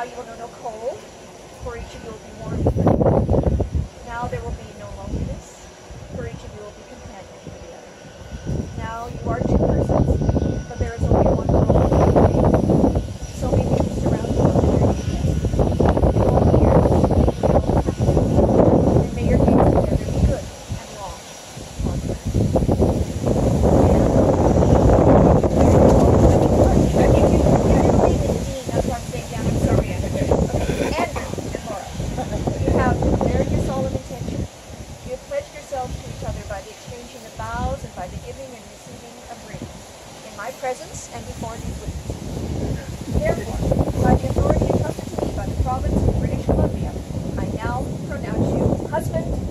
you will know no cold, for each of you will be warm for the other. Now there will be no loneliness, for each of you will be companion for the other. Now you are two persons, but there is only one world. So may we be surrounded by your needs. All here, and may your days together be good and long. That's what I'm saying down. I'm sorry, Andrew and Laura. You have declared your solemn intention. You have pledged yourselves to each other by the exchanging of vows and by the giving and receiving of rings in my presence and before these witnesses. Therefore, by the authority entrusted to me by the province of British Columbia, I now pronounce you husband